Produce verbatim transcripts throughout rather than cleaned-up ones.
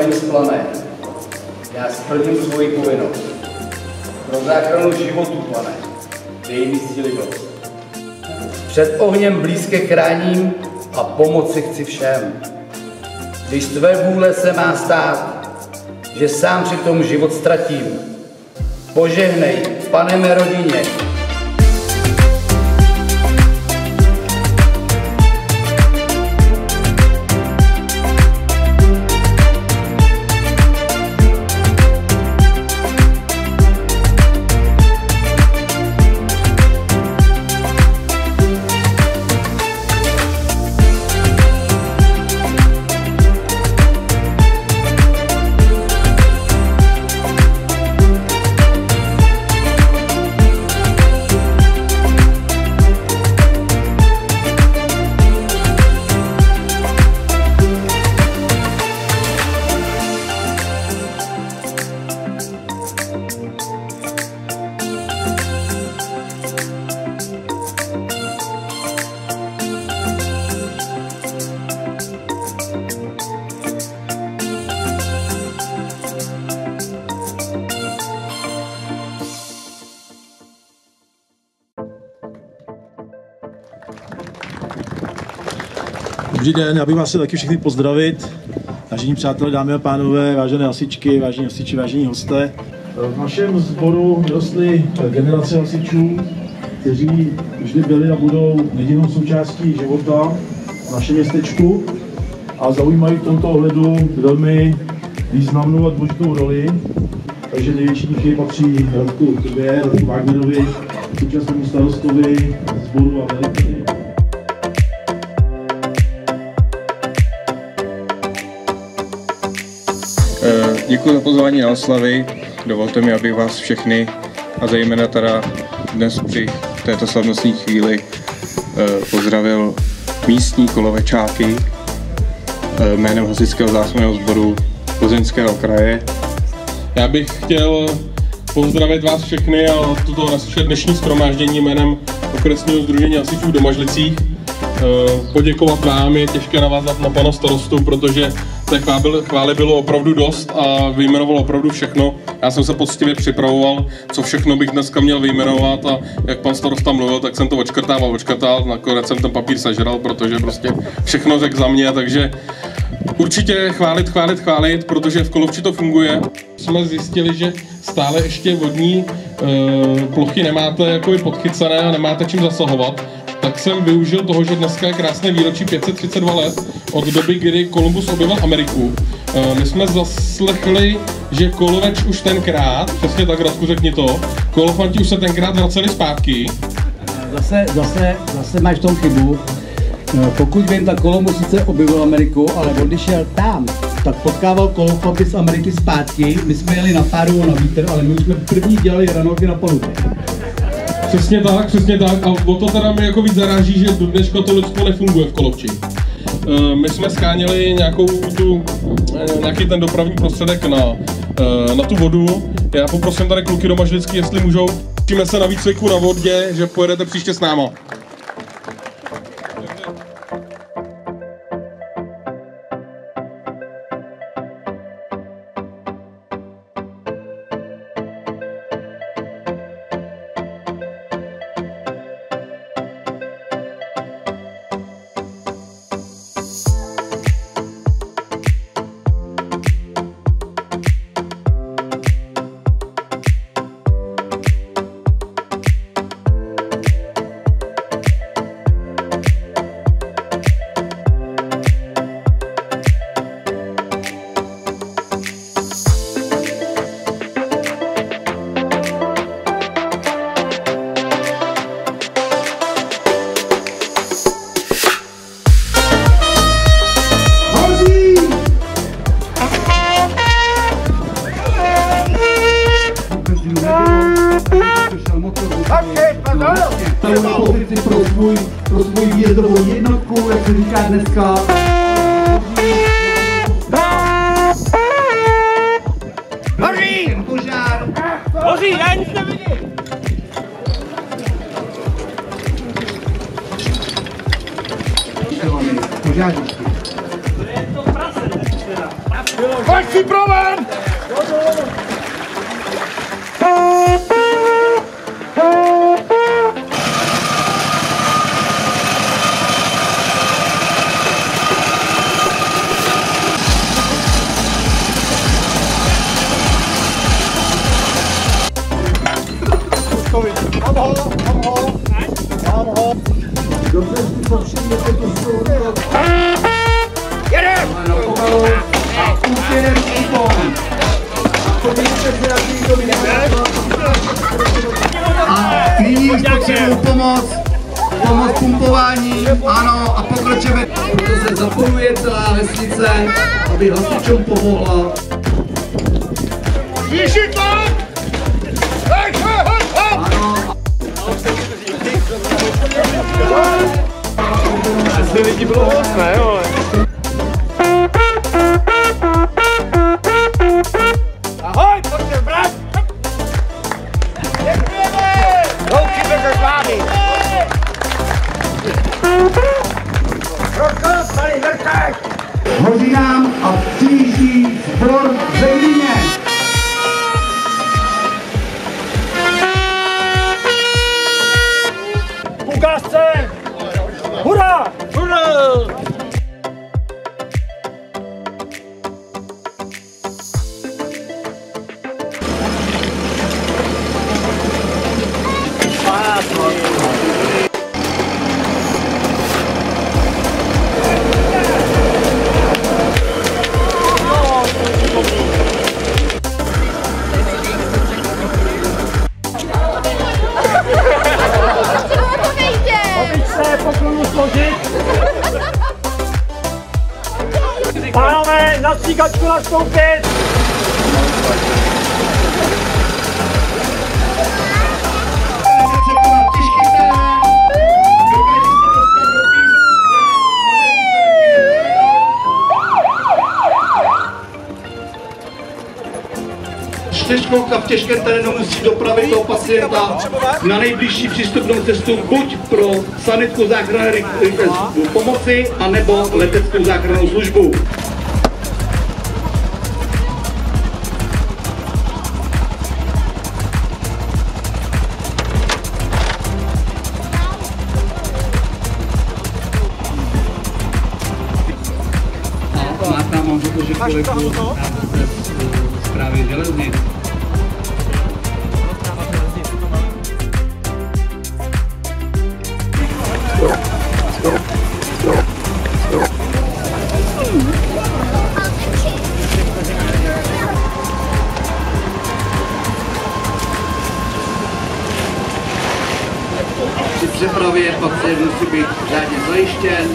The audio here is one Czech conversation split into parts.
požárem splané. Já splním svoji povinnost. Pro záchranu životu, pane, dej mi síly dost. Před ohněm blízké chráním a pomoci chci všem. Když tvé vůle se má stát, že sám při tom život ztratím, požehnej, pane, mé rodině. Dobrý den, já bych vás chtěl taky všechny pozdravit. Vážení přátelé, dámy a pánové, vážené hasičky, vážení hasiči, vážení hosté. V našem sboru vyrostly generace hasičů, kteří vždy byli a budou nedílnou součástí života v našem městečku a zaujímají v tomto ohledu velmi významnou a důležitou roli. Takže největší díky patří Radku tobě, Radku Wagnerovi, současnému starostovi sboru a veliteli. Děkuji za pozvání na oslavy. Dovolte mi, abych vás všechny a zejména teda dnes při této slavnostní chvíli pozdravil místní kolovečáky jménem Hasičského záchranného sboru Plzeňského kraje. Já bych chtěl pozdravit vás všechny a tuto naše dnešní shromáždění jménem okresního sdružení hasičů v Domažlicích. Poděkovat vám, je těžké navázat na pana starostu, protože té chvály bylo opravdu dost a vyjmenoval opravdu všechno. Já jsem se poctivě připravoval, co všechno bych dneska měl vyjmenovat a jak pan starosta mluvil, tak jsem to odškrtával, odškrtal, nakonec jsem ten papír sežral, protože prostě všechno řekl za mě, takže určitě chválit, chválit, chválit, protože v Kolovči to funguje. Jsme zjistili, že stále ještě vodní e, plochy nemáte jako podchycené a nemáte čím zasahovat. Tak jsem využil toho, že dneska je krásné výročí pět set třicet dva let od doby, kdy Kolumbus objevil Ameriku. My jsme zaslechli, že Koloveč už tenkrát, přesně tak, Radku, řekni to, Kolofanti už se tenkrát vraceli zpátky. Zase, zase, zase máš v tom chybu. Pokud vím, tak Kolumbus sice objevil Ameriku, ale když šel tam, tak potkával Kolofanty z Ameriky zpátky. My jsme jeli na páru a na vítr, ale my už jsme první dělali ranolky na palubě. Přesně tak, přesně tak. A o to teda mi jako víc zaráží, že do dneška to lidstvo nefunguje v Kolovči. My jsme sháněli nějakou tu, nějaký ten dopravní prostředek na, na tu vodu. Já poprosím tady kluky domažlický, jestli můžou. Těšíme se na výcviku na vodě, že pojedete příště s náma. Pro svůj, pro svůj výjezdovou jednotku, jak se říká dneska. Hoří! Požár! Hoří, já nic nevidím! Požárníčky. To je to prase, teda. Pojď si proven! Mám ho, mám ho, mám ho. Dobře, si to přijděte tu stůl. Jedem! A útěrem ikon. A nyní potřebuji pomoc. Pomoc pumpování, ano, a pokročíme. Proto se zapojuje celá vesnice, aby hasičům pomohla. Zvýšit tlak! Hej, hej, hej, hej! Ano. Asi lidi bylo host, ne, vole? Ahoj, pojďte brát! Děkujeme! Rouky bez zvlády! Roko, tady vrtek! Hoří nám a přijíždí sbor Zemíně. Ukázce! Hurá! Hurá! Pánové, na stříkačku nastoupit! Čtyřkolka v těžkém terénu musí dopravit toho pacienta na nejbližší přístupnou cestu buď pro sanitku záchranné pomoci, anebo leteckou záchrannou službu. A má tam, mám to, že kolegu zprávy železnic. Při přepravě pacient musí být řádně zajištěn.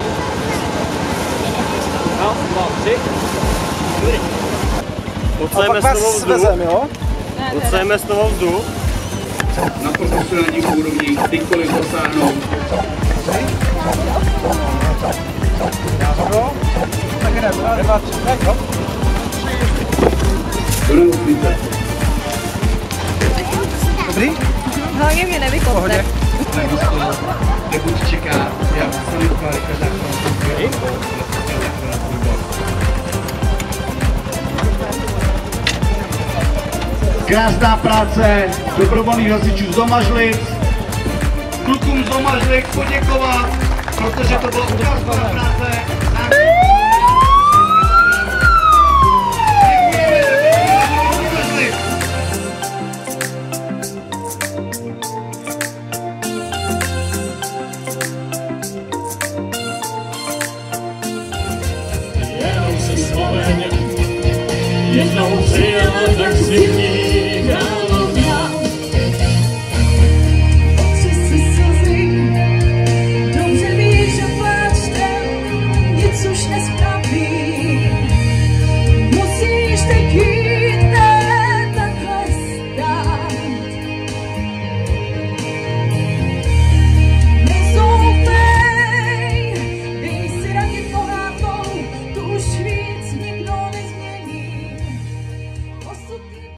Odsajeme z toho vzdu. Odsajeme z toho vzdu. Na profesionální úrovni kdykoliv dosáhnout. Do nemocnice. Dobrý? Hlavně mě nevykopne. Nebuď čeká, já jsem rychle rychle záchrannou. Krásná práce dobrovolných hasičů z Domažlic. Klukům z Domažlic poděkovat, protože to byla úžasná práce. Jednou přijel, tak si